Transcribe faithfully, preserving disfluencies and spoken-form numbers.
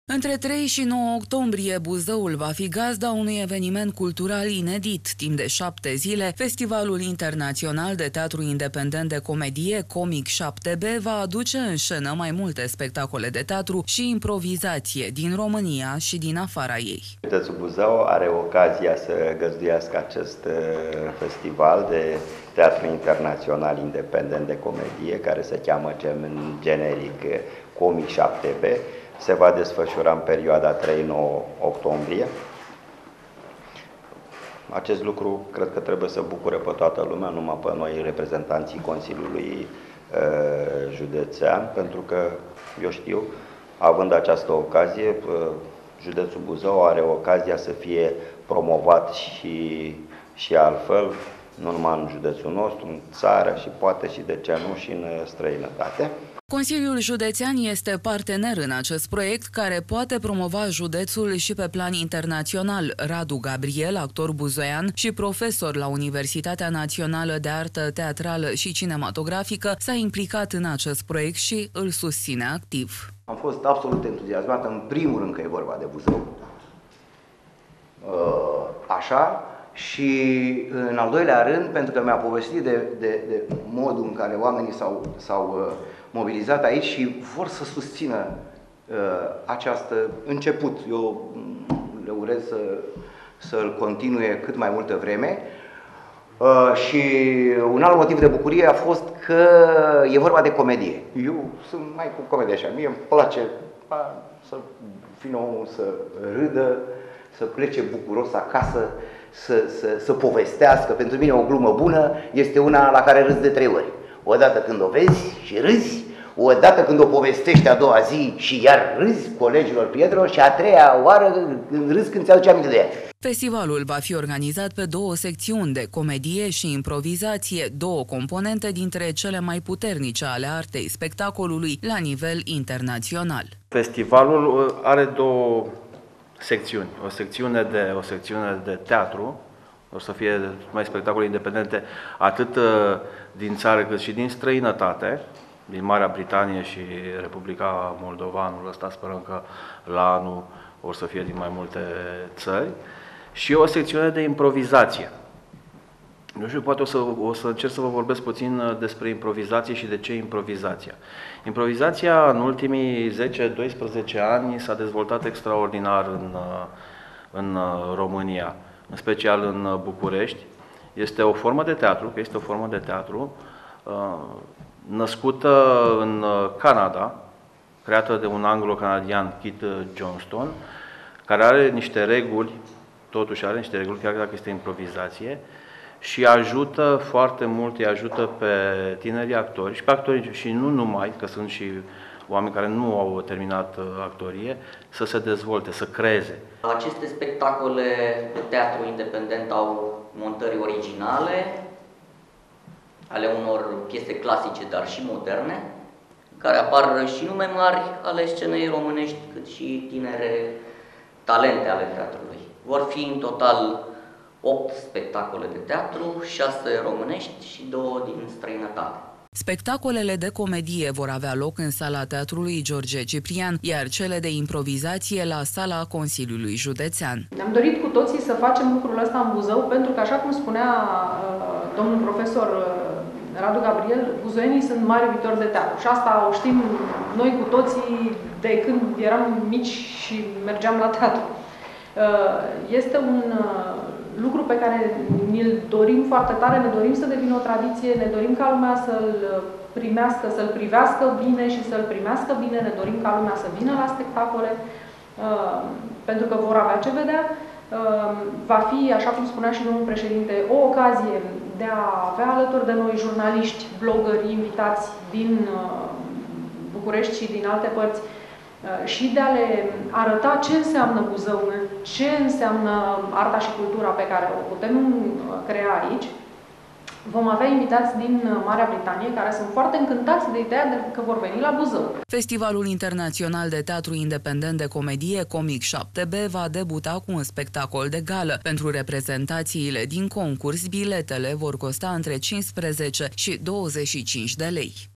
Între trei și nouă octombrie, Buzăul va fi gazda unui eveniment cultural inedit. Timp de șapte zile, Festivalul Internațional de Teatru Independent de Comedie Comic șapte B va aduce în scenă mai multe spectacole de teatru și improvizație din România și din afara ei. Județul Buzău are ocazia să găzduiască acest festival de teatru internațional independent de comedie, care se cheamă în generic Comic șapte B. Se va desfășura în perioada trei nouă octombrie. Acest lucru cred că trebuie să bucure pe toată lumea, numai pe noi, reprezentanții Consiliului uh, Județean, pentru că, eu știu, având această ocazie, uh, Județul Buzău are ocazia să fie promovat și, și altfel, nu numai în județul nostru, în țară și poate și, de ce nu, și în străinătate. Consiliul Județean este partener în acest proiect care poate promova județul și pe plan internațional. Radu Gabriel, actor buzoian și profesor la Universitatea Națională de Artă Teatrală și Cinematografică, s-a implicat în acest proiect și îl susține activ. Am fost absolut entuziasmat, în primul rând că e vorba de Buzău, așa, și în al doilea rând pentru că mi-a povestit de, de, de modul în care oamenii s-au, s-au mobilizat aici și vor să susțină uh, această început. Eu le urez să, să-l continue cât mai multă vreme. Uh, și un alt motiv de bucurie a fost că e vorba de comedie. Eu sunt mai cu comedie așa. Mie îmi place a, să vină omul să râdă, să plece bucuros acasă, să, să, să povestească. Pentru mine o glumă bună este una la care râzi de trei ori. Odată când o vezi și râzi, odată când o povestești a doua zi și iar râzi colegilor Pietro și a treia oară râzi când ți-aduce aminte de ea. Festivalul va fi organizat pe două secțiuni de comedie și improvizație, două componente dintre cele mai puternice ale artei spectacolului la nivel internațional. Festivalul are două secțiuni, o secțiune de, o secțiune de teatru, o să fie mai spectacole independente atât din țară cât și din străinătate, din Marea Britanie și Republica Moldova. Anul ăsta sperăm că la anul o să fie din mai multe țări. Și o secțiune de improvizație. Nu știu, poate o să, o să încerc să vă vorbesc puțin despre improvizație și de ce improvizația. Improvizația în ultimii zece doisprezece ani s-a dezvoltat extraordinar în, în România, în special în București. Este o formă de teatru, că este o formă de teatru născută în Canada, creată de un anglo-canadian, Kit Johnston, care are niște reguli, totuși are niște reguli, chiar dacă este improvizație, și ajută foarte mult, îi ajută pe tinerii actori și pe actorii, și nu numai, că sunt și oameni care nu au terminat actorie, să se dezvolte, să creeze. Aceste spectacole de teatru independent au montări originale, ale unor piese clasice, dar și moderne, în care apar și nume mari ale scenei românești, cât și tinere talente ale teatrului. Vor fi în total opt spectacole de teatru, șase românești și două din străinătate. Spectacolele de comedie vor avea loc în sala Teatrului George Ciprian, iar cele de improvizație la sala Consiliului Județean. Ne-am dorit cu toții să facem lucrul ăsta în Buzău, pentru că, așa cum spunea uh, domnul profesor uh, Radu Gabriel, buzoienii sunt mari iubitori de teatru și asta o știm noi cu toții de când eram mici și mergeam la teatru. Uh, este un uh, lucru pe care ni-l dorim foarte tare, ne dorim să devină o tradiție, ne dorim ca lumea să-l primească, să-l privească bine și să-l primească bine, ne dorim ca lumea să vină la spectacole, uh, pentru că vor avea ce vedea. Uh, va fi, așa cum spunea și domnul președinte, o ocazie de a avea alături de noi jurnaliști, blogări, invitați din uh, București și din alte părți, și de a le arăta ce înseamnă Buzăul, ce înseamnă arta și cultura pe care o putem crea aici. Vom avea invitați din Marea Britanie care sunt foarte încântați de ideea de că vor veni la Buzău. Festivalul Internațional de Teatru Independent de Comedie Comic șapte B va debuta cu un spectacol de gală. Pentru reprezentațiile din concurs, biletele vor costa între cincisprezece și douăzeci și cinci de lei.